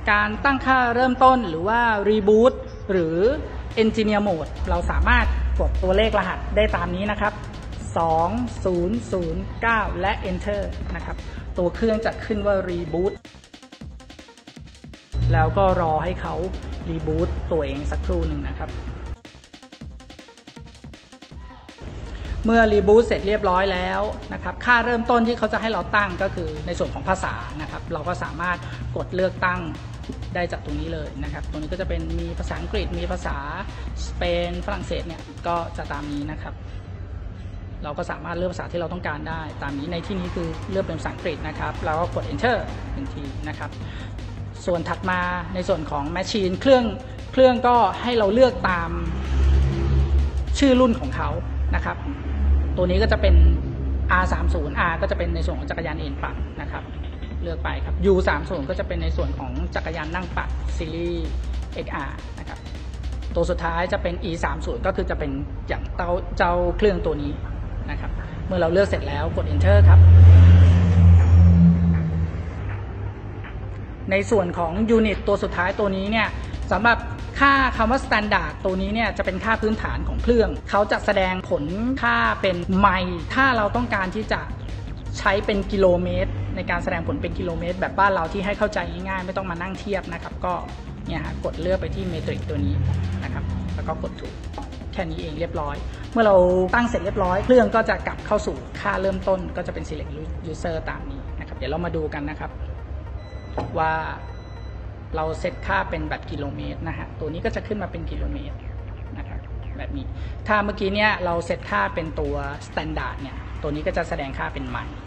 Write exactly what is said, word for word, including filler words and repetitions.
การตั้งค่าเริ่มต้นหรือว่า Reboot หรือ Engineer Mode เราสามารถกดตัวเลขรหัสได้ตามนี้นะครับสองศูนย์ศูนย์เก้าและ Enter นะครับตัวเครื่องจะขึ้นว่า Reboot แล้วก็รอให้เขา Reboot ตัวเองสักครู่หนึ่งนะครับเมื่อ Reboot เสร็จเรียบร้อยแล้วนะครับค่าเริ่มต้นที่เขาจะให้เราตั้งก็คือในส่วนของภาษานะครับเราก็สามารถกดเลือกตั้งได้จากตรงนี้เลยนะครับตรงนี้ก็จะเป็นมีภาษาอังกฤษมีภาษาสเปนฝรั่งเศสเนี่ยก็จะตามนี้นะครับเราก็สามารถเลือกภาษาที่เราต้องการได้ตามนี้ในที่นี้คือเลือกเป็นภาษาอังกฤษนะครับแล้วก็กด Enter หนึ่งทีนะครับส่วนถัดมาในส่วนของ Machine เครื่องเครื่องก็ให้เราเลือกตามชื่อรุ่นของเขานะครับตัวนี้ก็จะเป็น อาร์ สามสิบ R ก็จะเป็นในส่วนของจักรยานเอ็นปัดนะครับเลือกไปครับ ยู สามสิบ ก็จะเป็นในส่วนของจักรยานนั่งปัดซีรีส์ เอ็กซ์ อาร์ นะครับตัวสุดท้ายจะเป็น อี สามสิบ ก็คือจะเป็นอย่างเต้าเจ้าเครื่องตัวนี้นะครับเมื่อเราเลือกเสร็จแล้วกด Enter ครับในส่วนของ Unit ตัวสุดท้ายตัวนี้เนี่ยสำหรับค่าคำว่า Standard ตัวนี้เนี่ยจะเป็นค่าพื้นฐานของเครื่องเขาจะแสดงผลค่าเป็นไมล์ถ้าเราต้องการที่จะใช้เป็นกิโลเมตรในการแสดงผลเป็นกิโลเมตรแบบบ้านเราที่ให้เข้าใจง่ายๆไม่ต้องมานั่งเทียบนะครับก็เนี่ยฮะกดเลือกไปที่เมตริกตัวนี้นะครับแล้วก็กดถูกแค่นี้เองเรียบร้อยเมื่อเราตั้งเสร็จเรียบร้อยเครื่องก็จะกลับเข้าสู่ค่าเริ่มต้นก็จะเป็น Select User ตามนี้นะครับเดี๋ยวเรามาดูกันนะครับว่าเราเซตค่าเป็นแบบกิโลเมตรนะฮะตัวนี้ก็จะขึ้นมาเป็นกิโลเมตรนะครับแบบนี้ถ้าเมื่อกี้เนี่ยเราเซตค่าเป็นตัว Standard เนี่ยตัวนี้ก็จะแสดงค่าเป็นไมล์